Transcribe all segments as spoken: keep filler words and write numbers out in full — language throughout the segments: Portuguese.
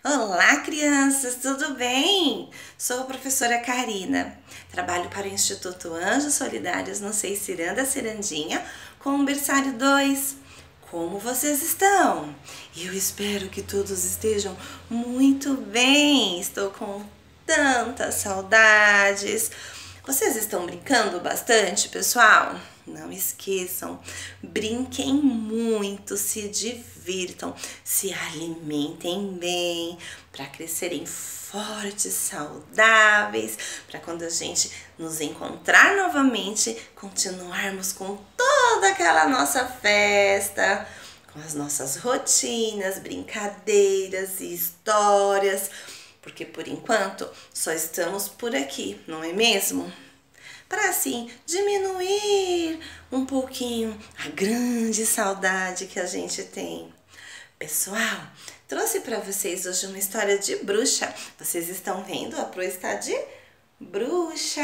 Olá, crianças, tudo bem? Sou a professora Karina. Trabalho para o Instituto Anjos Solidários no Seis Ciranda Cirandinha com o Berçário dois. Como vocês estão? Eu espero que todos estejam muito bem. Estou com tantas saudades. Vocês estão brincando bastante, pessoal? Não esqueçam, brinquem muito, se divirtam, se alimentem bem, para crescerem fortes, saudáveis, para quando a gente nos encontrar novamente, continuarmos com toda aquela nossa festa, com as nossas rotinas, brincadeiras e histórias, porque por enquanto só estamos por aqui, não é mesmo? Para assim diminuir um pouquinho a grande saudade que a gente tem. Pessoal, trouxe para vocês hoje uma história de bruxa. Vocês estão vendo? A Pro está de bruxa.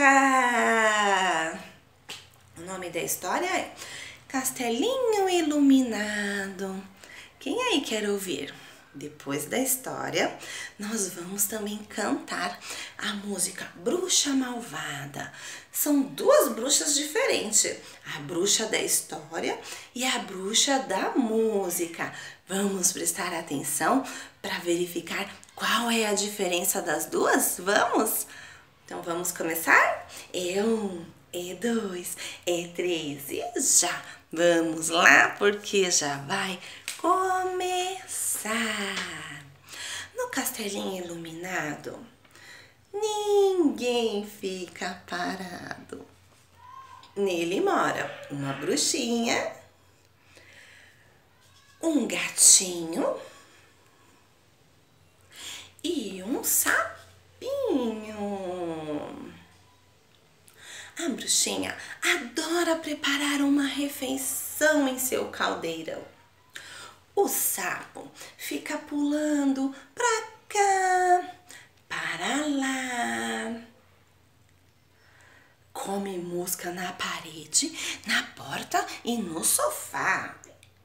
O nome da história é Castelinho Iluminado. Quem aí quer ouvir? Depois da história, nós vamos também cantar a música Bruxa Malvada. São duas bruxas diferentes, a bruxa da história e a bruxa da música. Vamos prestar atenção para verificar qual é a diferença das duas? Vamos? Então vamos começar? É um, é dois, é três e já! Vamos lá, porque já vai começar. No castelinho iluminado, ninguém fica parado. Nele mora uma bruxinha, um gatinho e um sapinho. A bruxinha adora preparar uma refeição em seu caldeirão. O sapo fica pulando pra cá, para lá. Come mosca na parede, na porta e no sofá.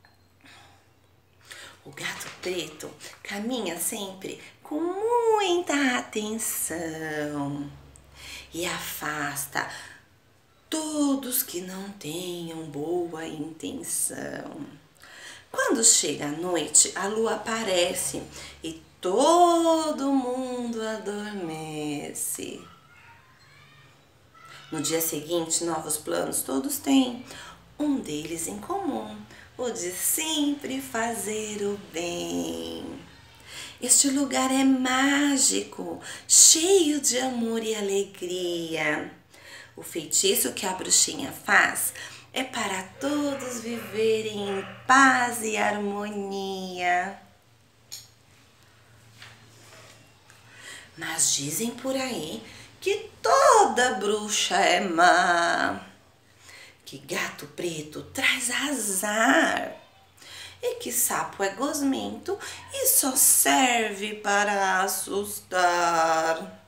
O gato preto caminha sempre com muita atenção e afasta todos que não tenham boa intenção. Quando chega a noite, a lua aparece e todo mundo adormece. No dia seguinte, novos planos todos têm. Um deles em comum, o de sempre fazer o bem. Este lugar é mágico, cheio de amor e alegria. O feitiço que a bruxinha faz é para todos viverem em paz e harmonia. Mas dizem por aí que toda bruxa é má, que gato preto traz azar e que sapo é gosmento e só serve para assustar.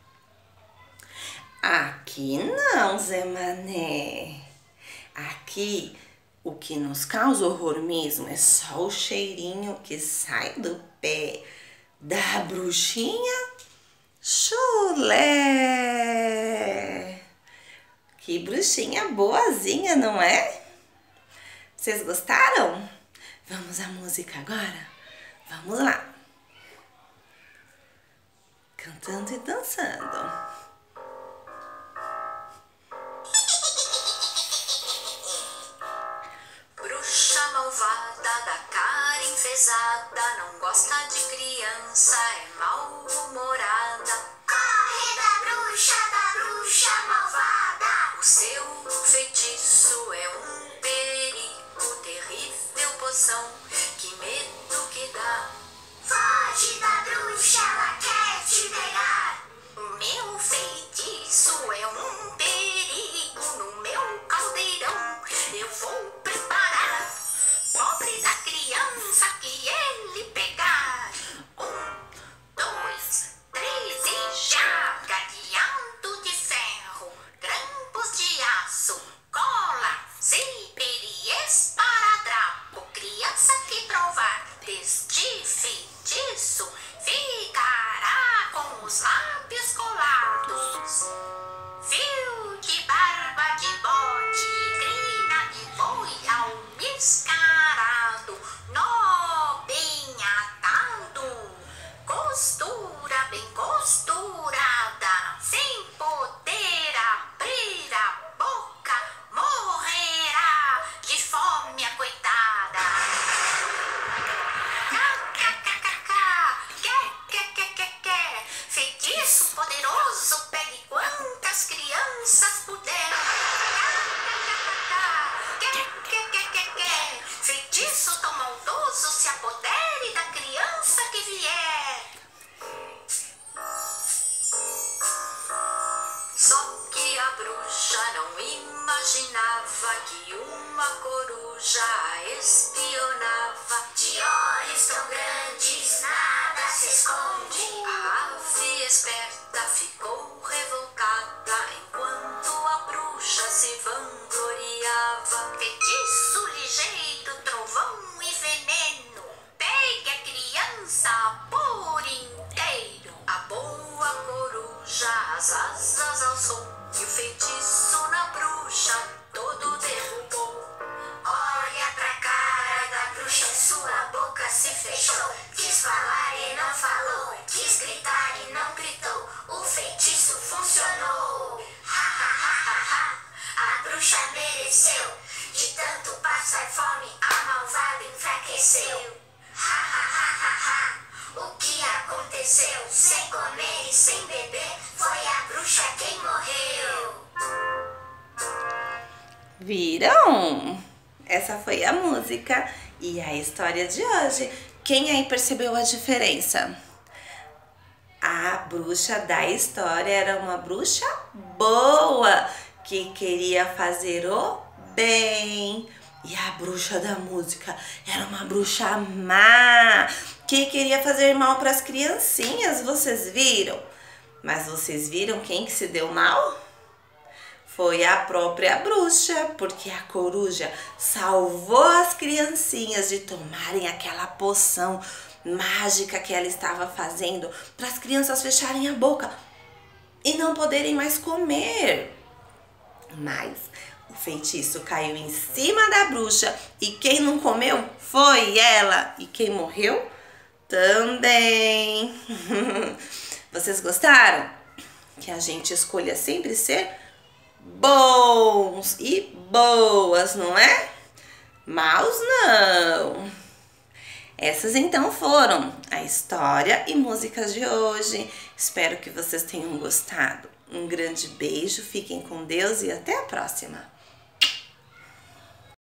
Aqui não, Zé Mané. Aqui, o que nos causa horror mesmo é só o cheirinho que sai do pé da bruxinha chulé. Que bruxinha boazinha, não é? Vocês gostaram? Vamos à música agora? Vamos lá. Cantando e dançando. Malvada, da cara enfesada, não gosta de criança, é mal-humorada. Corre da bruxa, da bruxa malvada. O seu feitiço é um perigo, terrível poção, que medo que dá. Foge da bruxa, ela quer te pegar. O meu feitiço é um perigo, no meu caldeirão eu vou preparar. Pobre da criança que ele pegar. Um, dois, três e já. Gadeado de ferro, grampos de aço, cola, zíper e esparadrapo. Criança que provar deste feitiço fica os lábios colados. Fio de barba de bode, crina de boi almiscarado, nó bem atado, costura bem costurada, sem poder abrir a boca, morrerá de fome a coitada. Feitiço poderoso, pegue quantas crianças puder. Feitiço tão maldoso, se apodere da criança que vier. Só que a bruxa não imaginava que uma coruja a espionava. De olhos tão grandes, nada se esconde. A ave esperta ficou revoltada enquanto a bruxa se vangloriava. Feitiço ligeiro, trovão e veneno, pegue a criança por inteiro. A boa coruja as asas alçou e o feitiço na bruxa todo derrubou. Olha pra cara da bruxa, sua boca se fechou. Quis falar e não falou, quis gritar e não gritou. O feitiço funcionou. Ha ha ha ha ha. A bruxa mereceu. De tanto passar fome, a malvada enfraqueceu. Ha ha ha ha ha. O que aconteceu? Sem comer e sem beber, foi a bruxa quem morreu. Viram? Essa foi a música e a história de hoje. Quem aí percebeu a diferença? A bruxa da história era uma bruxa boa, que queria fazer o bem. E a bruxa da música era uma bruxa má, que queria fazer mal para as criancinhas, vocês viram? Mas vocês viram quem que se deu mal? Foi a própria bruxa, porque a coruja salvou as criancinhas de tomarem aquela poção mágica que ela estava fazendo para as crianças fecharem a boca e não poderem mais comer. Mas o feitiço caiu em cima da bruxa e quem não comeu foi ela. E quem morreu também. Vocês gostaram? Que a gente escolha sempre ser bons e boas, não é? Maus não. Essas então foram a história e músicas de hoje. Espero que vocês tenham gostado. Um grande beijo, fiquem com Deus e até a próxima.